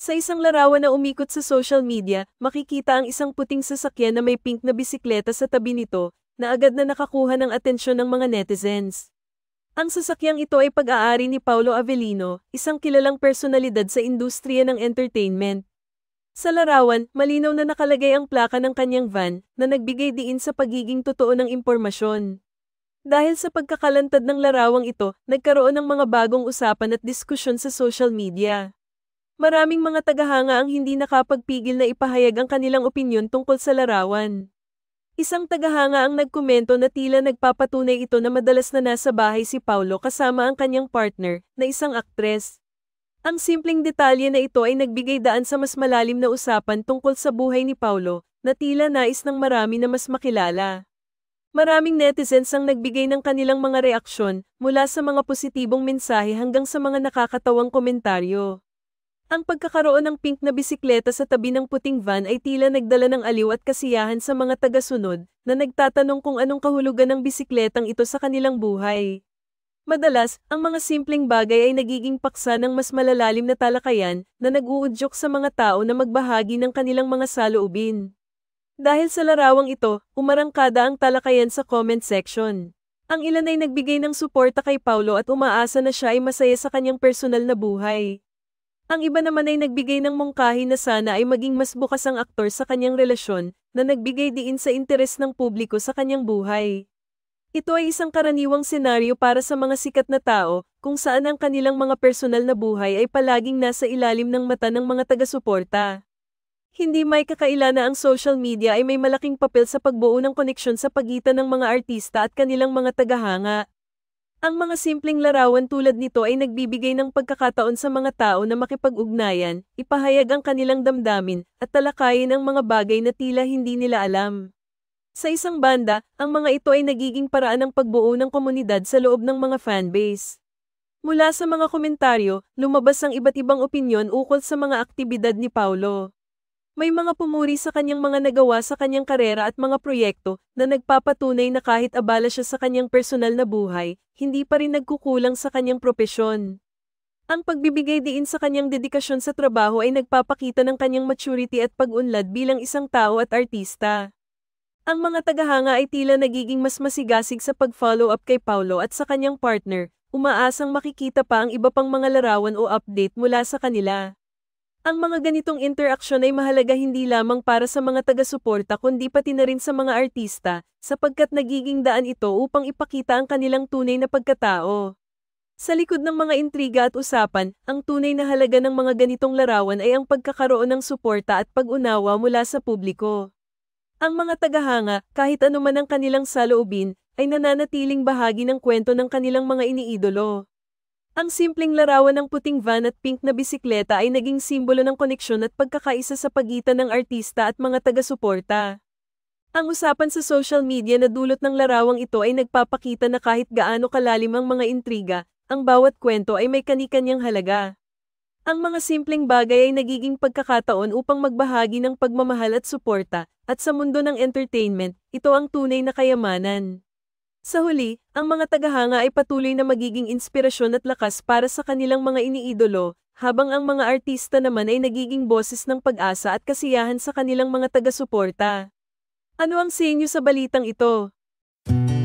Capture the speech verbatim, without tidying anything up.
Sa isang larawan na umikot sa social media, makikita ang isang puting sasakyan na may pink na bisikleta sa tabi nito, na agad na nakakuha ng atensyon ng mga netizens. Ang sasakyang ito ay pag-aari ni Paolo Avellino, isang kilalang personalidad sa industriya ng entertainment. Sa larawan, malinaw na nakalagay ang plaka ng kanyang van, na nagbigay diin sa pagiging totoo ng impormasyon. Dahil sa pagkakalantad ng larawang ito, nagkaroon ng mga bagong usapan at diskusyon sa social media. Maraming mga tagahanga ang hindi nakapagpigil na ipahayag ang kanilang opinyon tungkol sa larawan. Isang tagahanga ang nagkomento na tila nagpapatunay ito na madalas na nasa bahay si Paolo kasama ang kanyang partner, na isang aktres. Ang simpleng detalye na ito ay nagbigay daan sa mas malalim na usapan tungkol sa buhay ni Paolo, na tila nais ng marami na mas makilala. Maraming netizens ang nagbigay ng kanilang mga reaksyon, mula sa mga positibong mensahe hanggang sa mga nakakatawang komentaryo. Ang pagkakaroon ng pink na bisikleta sa tabi ng puting van ay tila nagdala ng aliw at kasiyahan sa mga tagasunod, na nagtatanong kung anong kahulugan ng bisikletang ito sa kanilang buhay. Madalas, ang mga simpleng bagay ay nagiging paksa ng mas malalalim na talakayan, na nag-uudyok sa mga tao na magbahagi ng kanilang mga saloobin. Dahil sa larawang ito, umarangkada ang talakayan sa comment section. Ang ilan ay nagbigay ng suporta kay Paolo at umaasa na siya ay masaya sa kanyang personal na buhay. Ang iba naman ay nagbigay ng mungkahi na sana ay maging mas bukas ang aktor sa kanyang relasyon, na nagbigay diin sa interes ng publiko sa kanyang buhay. Ito ay isang karaniwang senaryo para sa mga sikat na tao, kung saan ang kanilang mga personal na buhay ay palaging nasa ilalim ng mata ng mga taga-suporta. Hindi may kakaila na ang social media ay may malaking papel sa pagbuo ng koneksyon sa pagitan ng mga artista at kanilang mga tagahanga. Ang mga simpleng larawan tulad nito ay nagbibigay ng pagkakataon sa mga tao na makipag-ugnayan, ipahayag ang kanilang damdamin, at talakayin ang mga bagay na tila hindi nila alam. Sa isang banda, ang mga ito ay nagiging paraan ng pagbuo ng komunidad sa loob ng mga fanbase. Mula sa mga komentaryo, lumabas ang iba't ibang opinyon ukol sa mga aktibidad ni Paolo. May mga pumuri sa kanyang mga nagawa sa kanyang karera at mga proyekto, na nagpapatunay na kahit abala siya sa kanyang personal na buhay, hindi pa rin nagkukulang sa kanyang propesyon. Ang pagbibigay diin sa kanyang dedikasyon sa trabaho ay nagpapakita ng kanyang maturity at pag-unlad bilang isang tao at artista. Ang mga tagahanga ay tila nagiging mas masigasig sa pag-follow up kay Paolo at sa kanyang partner, umaasang makikita pa ang iba pang mga larawan o update mula sa kanila. Ang mga ganitong interaksyon ay mahalaga hindi lamang para sa mga taga-suporta kundi pati na rin sa mga artista, sapagkat nagiging daan ito upang ipakita ang kanilang tunay na pagkatao. Sa likod ng mga intriga at usapan, ang tunay na halaga ng mga ganitong larawan ay ang pagkakaroon ng suporta at pag-unawa mula sa publiko. Ang mga tagahanga, kahit anuman ang kanilang saloobin, ay nananatiling bahagi ng kwento ng kanilang mga iniidolo. Ang simpleng larawan ng puting van at pink na bisikleta ay naging simbolo ng koneksyon at pagkakaisa sa pagitan ng artista at mga taga-suporta. Ang usapan sa social media na dulot ng larawang ito ay nagpapakita na kahit gaano kalalim ang mga intriga, ang bawat kwento ay may kani-kanyang halaga. Ang mga simpleng bagay ay nagiging pagkakataon upang magbahagi ng pagmamahal at suporta, at sa mundo ng entertainment, ito ang tunay na kayamanan. Sa huli, ang mga tagahanga ay patuloy na magiging inspirasyon at lakas para sa kanilang mga iniidolo, habang ang mga artista naman ay nagiging boses ng pag-asa at kasiyahan sa kanilang mga taga-suporta. Ano ang sa inyo sa balitang ito?